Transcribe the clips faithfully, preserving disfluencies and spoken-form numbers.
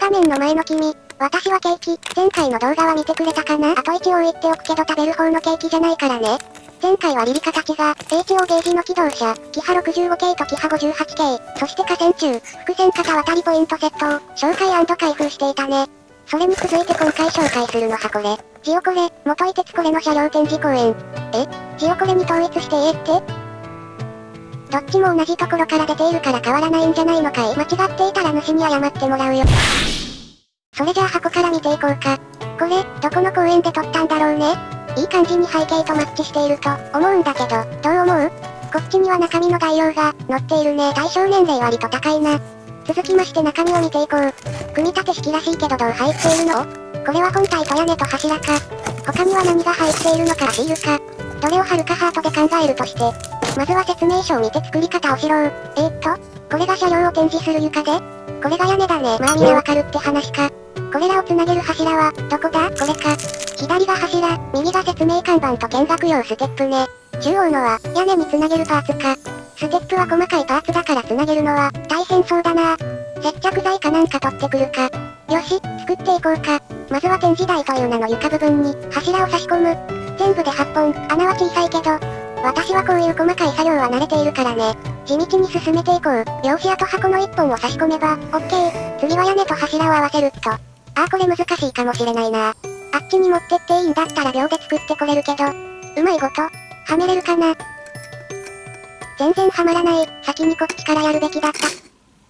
画面の前の君、私はケーキ、前回の動画は見てくれたかな。あと一応言っておくけど食べる方のケーキじゃないからね。前回はリリカたちが、エイチオー ゲージの機動車、キハろくじゅうごケーとキハごじゅうはちケー、そして河川中、伏線型渡りポイントセットを、紹介&開封していたね。それに続いて今回紹介するのはこれ。ジオコレ、元いてつこれの車両展示公園。えジオコレに統一してええって？どっちも同じところから出ているから変わらないんじゃないのかい。間違っていたら主に謝ってもらうよ。それじゃあ箱から見ていこうか。これ、どこの公園で撮ったんだろうね。いい感じに背景とマッチしていると思うんだけど、どう思う？こっちには中身の概要が載っているね。対象年齢割と高いな。続きまして中身を見ていこう。組み立て式らしいけどどう入っているの？これは本体と屋根と柱か。他には何が入っているのかシールか。どれを貼るかハートで考えるとして。まずは説明書を見て作り方をしろー。えーっと、これが車両を展示する床で、これが屋根だね。まあみんなわかるって話か。これらをつなげる柱は、どこだ？これか。左が柱、右が説明看板と見学用ステップね。中央のは、屋根につなげるパーツか。ステップは細かいパーツだからつなげるのは、大変そうだな。接着剤かなんか取ってくるか。よし、作っていこうか。まずは展示台という名の床部分に、柱を差し込む。全部ではっぽん、穴は小さいけど、私はこういう細かい作業は慣れているからね。地道に進めていこう。両視跡箱のいっぽんを差し込めば、オッケー。次は屋根と柱を合わせるっと。あーこれ難しいかもしれないな。あっちに持ってっていいんだったら秒で作ってこれるけど、うまいごと、はめれるかな。全然はまらない。先にこっちからやるべきだった。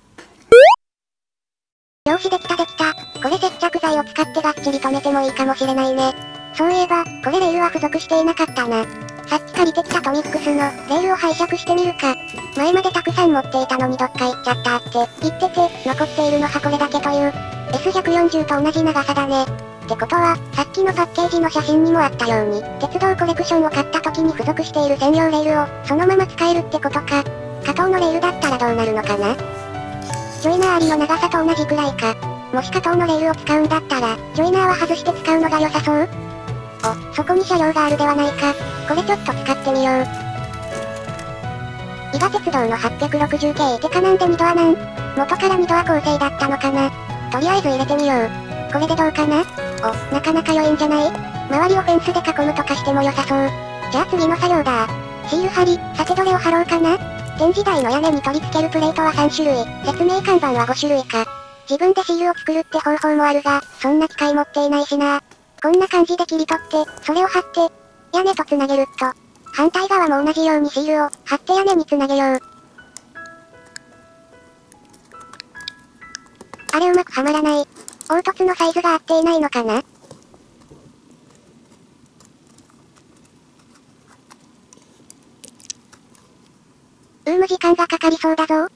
よしできたできた。これ接着剤を使ってがっちり留めてもいいかもしれないね。そういえば、これレールは付属していなかったな。さっき借りてきたトミックスのレールを拝借してみるか。前までたくさん持っていたのにどっか行っちゃったって言ってて、残っているのはこれだけという。エスひゃくよんじゅう と同じ長さだね。ってことは、さっきのパッケージの写真にもあったように、鉄道コレクションを買った時に付属している専用レールを、そのまま使えるってことか。加藤のレールだったらどうなるのかな？ジョイナーありの長さと同じくらいか。もし加藤のレールを使うんだったら、ジョイナーは外して使うのが良さそう？お、そこに車両があるではないか。これちょっと使ってみよう。伊賀鉄道のはっぴゃくろくじゅう系ってかなんでにドアなん？元からにドア構成だったのかな？とりあえず入れてみよう。これでどうかな？お、なかなか良いんじゃない？周りをフェンスで囲むとかしても良さそう。じゃあ次の作業だ。シール貼り、さてどれを貼ろうかな？展示台の屋根に取り付けるプレートはさん種類、説明看板はご種類か。自分でシールを作るって方法もあるが、そんな機械持っていないしな。こんな感じで切り取って、それを貼って、屋根とつなげるっと。反対側も同じようにシールを貼って屋根につなげよう。あれうまくはまらない。凹凸のサイズが合っていないのかな？うーむ時間がかかりそうだぞ。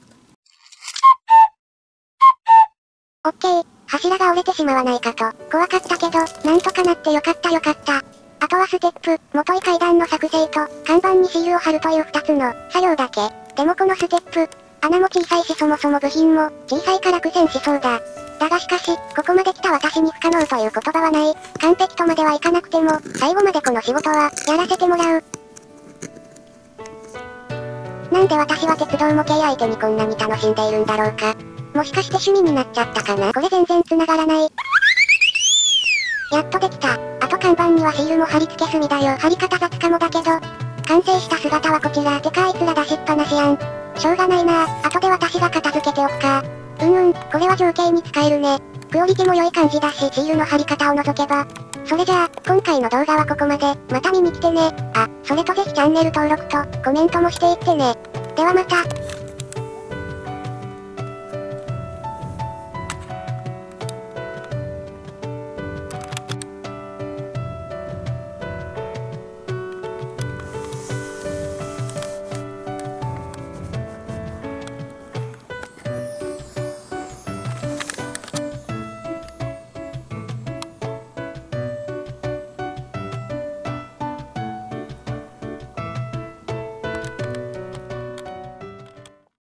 オッケー、柱が折れてしまわないかと、怖かったけど、なんとかなってよかったよかった。あとはステップ、元い階段の作成と、看板にシールを貼るという二つの、作業だけ。でもこのステップ、穴も小さいしそもそも部品も、小さいから苦戦しそうだ。だがしかし、ここまで来た私に不可能という言葉はない。完璧とまではいかなくても、最後までこの仕事は、やらせてもらう。なんで私は鉄道模型相手にこんなに楽しんでいるんだろうか。もしかして趣味になっちゃったかな？これ全然繋がらない。やっとできた。あと看板にはシールも貼り付け済みだよ。貼り方雑かもだけど。完成した姿はこちら。てかあいつら出しっぱなしやん。しょうがないな。後で私が片付けておくか。うんうん、これは情景に使えるね。クオリティも良い感じだし、シールの貼り方を除けば。それじゃあ、今回の動画はここまで。また見に来てね。あ、それとぜひチャンネル登録と、コメントもしていってね。ではまた。